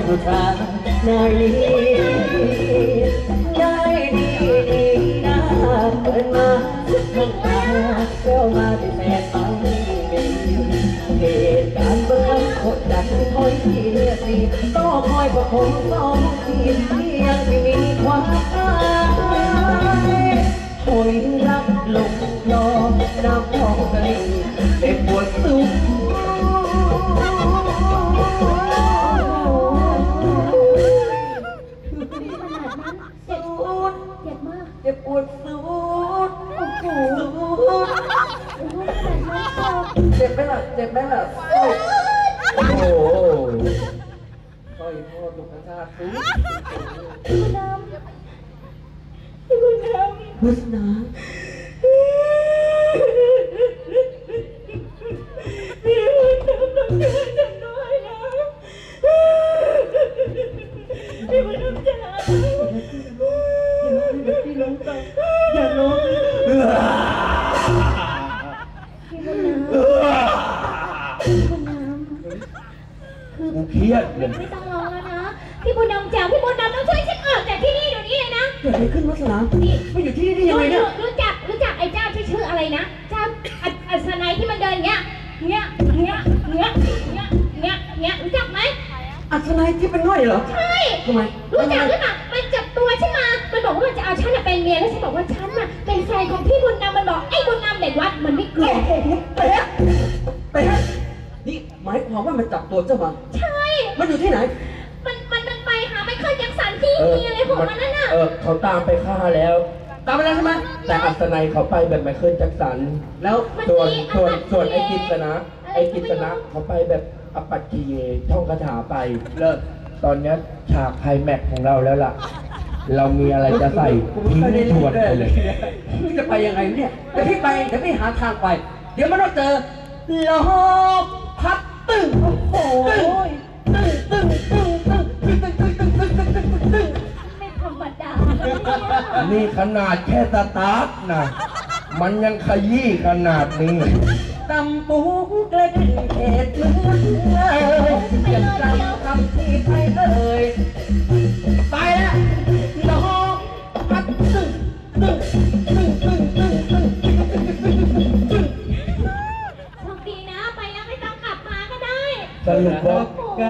ผู้ชายในได้ดีนะเปิดมาทั้งตาเจ้ามาที่แม่ฟังเหตุการณ์เบื้องกดดันคอยเสียสีก็คอยประคองสองทียังไม่มีความอายคอยรักลงรอน้ำทองตะลิงเจ็บปวดสุดเจ็บปวดสุดเจ็บไหมล่ะเจ็บไหมล่ะโอ้โหสร้อยพ่อตุกกระชากสุดพี่บุญธรรมพุทธนาพี่บุญธรรมต้องช่วยฉันด้วยนะพี่บุญธรรมจ๋าพี่ร้องตายอย่าร้องพี่บุญน้ำกูเครียดเลยไม่ต้องร้องแล้วนะพี่บุญน้ำจ๋าพี่บุญน้ำต้องช่วยฉันออกจากที่นี่เดี๋ยวนี้เลยนะเกิดอะไรขึ้นวะสนามไม่อยู่ที่นี่ได้ยังไงเนี่ยรู้จักไอ้เจ้าที่ชื่ออะไรนะเจ้าอัศนัยที่มันเดินเงี้ยรู้จักไหมอัศนัยที่เป็นง่อยเหรอใช่ทำไมรู้จักหรือเปล่ามันจับตัวฉันมามันบอกว่ามันจะเอาฉันเป็นเมียแล้วฉันบอกว่าฉันน่ะเป็นแฟนของพี่บุญนำมันบอกไอ้บุญนำเด็กวัดมันไม่เกลียดเป๊ะนี่หมายความว่ามันจับตัวเจ้ามาใช่มันอยู่ที่ไหนมันไปหาไมเคิลแจ็คสันที่มีอะไรของมันนั่นน่ะเขาตามไปฆ่าแล้วตามไปแล้วใช่ไหมแต่อัศนัยเขาไปแบบไมเคิลแจ็คสันแล้วส่วนไอ้กิษณะเขาไปแบบอปัตติเยท่องคาถาไปเลิกตอนนี้ฉากไคลแม็กซ์ของเราแล้วล่ะเรามีอะไรจะใส่ทิ้งทวนไปเลยจะไปยังไงเนี่ยเดี๋ยวพี่หาทางไปเดี๋ยวมันต้องเจอลอกพัดตึ้งโอ้ยตึ้งไม่ธรรมดานี่ขนาดแค่สตาร์ทนะมันยังขยี้ขนาดนี้ตำปูกระดิ่งเขตเมืองเลยยังจำคำที่ไทยเลย